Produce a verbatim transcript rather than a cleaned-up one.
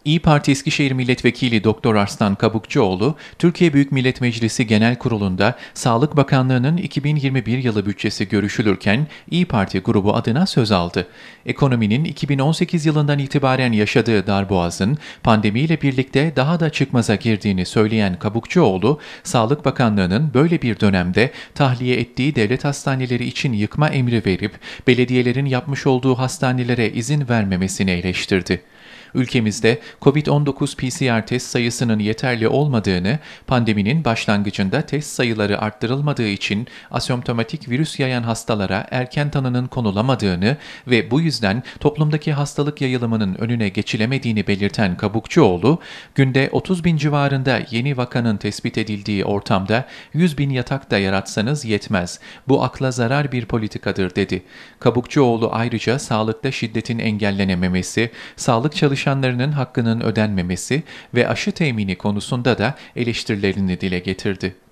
İYİ Parti Eskişehir Milletvekili Doktor Arslan Kabukçuoğlu, Türkiye Büyük Millet Meclisi Genel Kurulu'nda Sağlık Bakanlığı'nın iki bin yirmi bir yılı bütçesi görüşülürken İYİ Parti grubu adına söz aldı. Ekonominin iki bin on sekiz yılından itibaren yaşadığı darboğazın pandemiyle birlikte daha da çıkmaza girdiğini söyleyen Kabukçuoğlu, Sağlık Bakanlığı'nın böyle bir dönemde tahliye ettiği devlet hastaneleri için yıkma emri verip belediyelerin yapmış olduğu hastanelere izin vermemesini eleştirdi. Ülkemizde kovid on dokuz P C R test sayısının yeterli olmadığını, pandeminin başlangıcında test sayıları arttırılmadığı için asemptomatik virüs yayan hastalara erken tanının konulamadığını ve bu yüzden toplumdaki hastalık yayılımının önüne geçilemediğini belirten Kabukçuoğlu, günde otuz bin civarında yeni vakanın tespit edildiği ortamda yüz bin yatak da yaratsanız yetmez. Bu akla zarar bir politikadır dedi. Kabukçuoğlu ayrıca sağlıkta şiddetin engellenememesi, sağlık çalışanlarının hakkının ödenmemesi ve aşı temini konusunda da eleştirilerini dile getirdi.